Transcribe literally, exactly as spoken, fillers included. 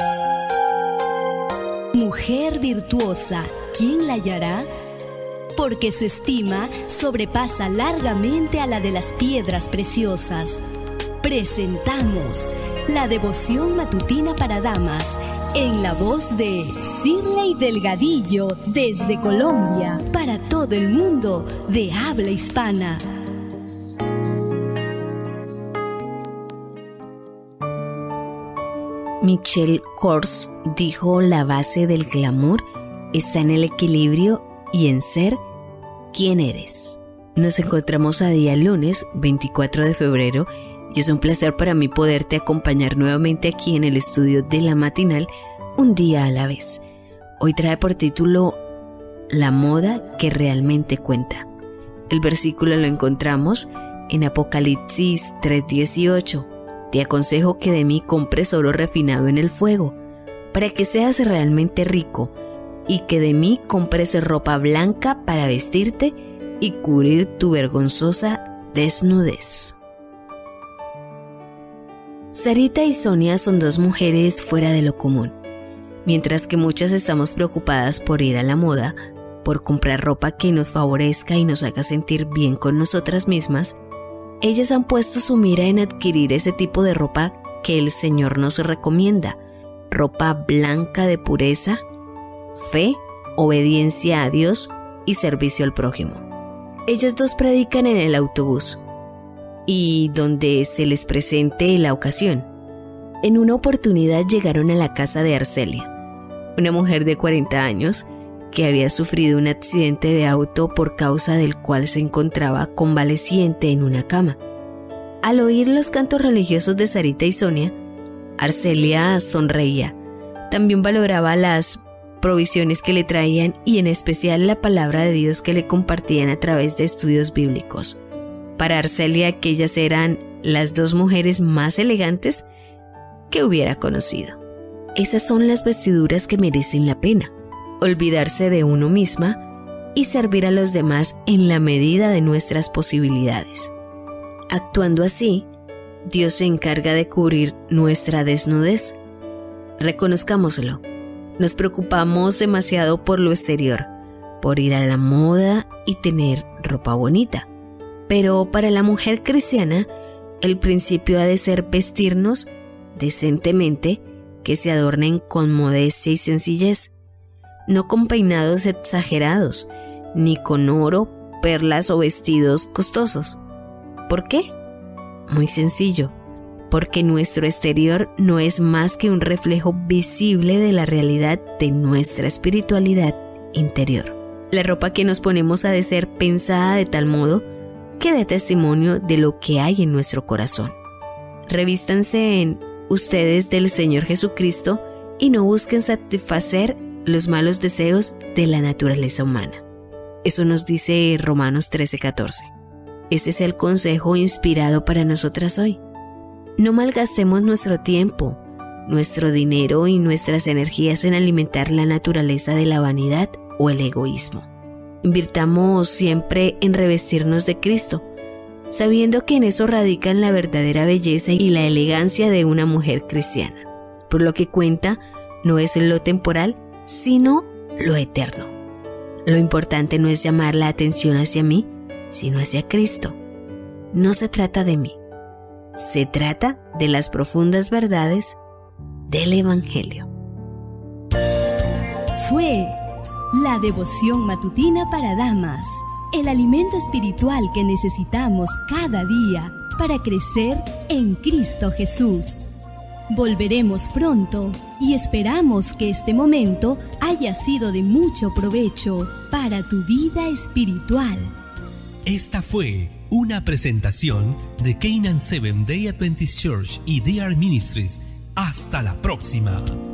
Mujer virtuosa, ¿quién la hallará? Porque su estima sobrepasa largamente a la de las piedras preciosas. Presentamos la devoción matutina para damas en la voz de Shirley Delgadillo desde Colombia para todo el mundo de habla hispana. Michelle Kors dijo: la base del glamour está en el equilibrio y en ser quien eres. Nos encontramos a día lunes veinticuatro de febrero y es un placer para mí poderte acompañar nuevamente aquí en el estudio de La Matinal, un día a la vez. Hoy trae por título La moda que realmente cuenta. El versículo lo encontramos en Apocalipsis tres dieciocho. Te aconsejo que de mí compres oro refinado en el fuego, para que seas realmente rico, y que de mí compres ropa blanca para vestirte y cubrir tu vergonzosa desnudez. Sarita y Sonia son dos mujeres fuera de lo común. Mientras que muchas estamos preocupadas por ir a la moda, por comprar ropa que nos favorezca y nos haga sentir bien con nosotras mismas, ellas han puesto su mira en adquirir ese tipo de ropa que el Señor nos recomienda, ropa blanca de pureza, fe, obediencia a Dios y servicio al prójimo. Ellas dos predican en el autobús y donde se les presente la ocasión. En una oportunidad llegaron a la casa de Arcelia, una mujer de cuarenta años que había sufrido un accidente de auto por causa del cual se encontraba convaleciente en una cama. Al oír los cantos religiosos de Sarita y Sonia, Arcelia sonreía. También valoraba las provisiones que le traían y en especial la palabra de Dios que le compartían a través de estudios bíblicos. Para Arcelia, aquellas eran las dos mujeres más elegantes que hubiera conocido. Esas son las vestiduras que merecen la pena. Olvidarse de uno misma y servir a los demás en la medida de nuestras posibilidades. Actuando así, Dios se encarga de cubrir nuestra desnudez. Reconozcámoslo. Nos preocupamos demasiado por lo exterior, por ir a la moda y tener ropa bonita. Pero para la mujer cristiana, el principio ha de ser vestirnos decentemente, que se adornen con modestia y sencillez, no con peinados exagerados, ni con oro, perlas o vestidos costosos. ¿Por qué? Muy sencillo, porque nuestro exterior no es más que un reflejo visible de la realidad de nuestra espiritualidad interior. La ropa que nos ponemos ha de ser pensada de tal modo que dé testimonio de lo que hay en nuestro corazón. Revístanse en ustedes del Señor Jesucristo y no busquen satisfacer los malos deseos de la naturaleza humana. Eso nos dice Romanos trece catorce. Ese es el consejo inspirado para nosotras hoy. No malgastemos nuestro tiempo, nuestro dinero y nuestras energías en alimentar la naturaleza de la vanidad o el egoísmo. Invirtamos siempre en revestirnos de Cristo, sabiendo que en eso radican la verdadera belleza y la elegancia de una mujer cristiana. Por lo que cuenta no es lo temporal, sino lo eterno. Lo importante no es llamar la atención hacia mí, sino hacia Cristo. No se trata de mí. Se trata de las profundas verdades del Evangelio. Fue la devoción matutina para damas, el alimento espiritual que necesitamos cada día para crecer en Cristo Jesús. Volveremos pronto y esperamos que este momento haya sido de mucho provecho para tu vida espiritual. Esta fue una presentación de Canaan Seventh Day Adventist Church y D R Ministries. Hasta la próxima.